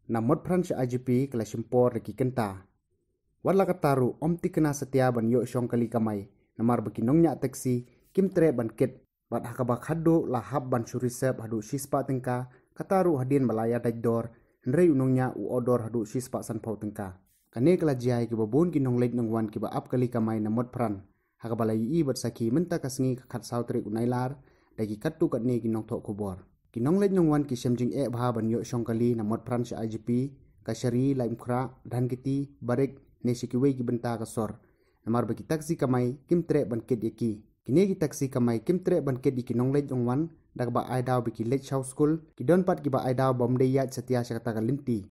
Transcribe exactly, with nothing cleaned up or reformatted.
namot pran si I G P kala simpor reki kenta. Wadla kataru om tikena setia ban yo syong kali kamai namar baki nongnya teksi kim tre ban ket bat hakabak hado lahab ban surisep hadu sispa tengka kataru hadin malaya dajdor hendrei unongnya u odor hadu sispa sanpau tengka. Kane kala jai ki babun ki nonglet nongwan ki ba ap kali kamai namot pran hakabala yi bat saki menta kasngi khat sautri unailar dagi kattu katne ki nongthok kubor. Kinong let nyong wan ki semjing e bha ban yo syong kali namot pran si I G P kasari laim khra dan kiti barek ne sikiwe ki benta kasor namar bagi taksi kamai kim tre ban ket yaki kini ki taksi kamai kim tre ban ket di kinong let nyong wan dak ba ai daw biki let shaw school ki don pat ki ba ai daw bom de ya setia sakata kalinti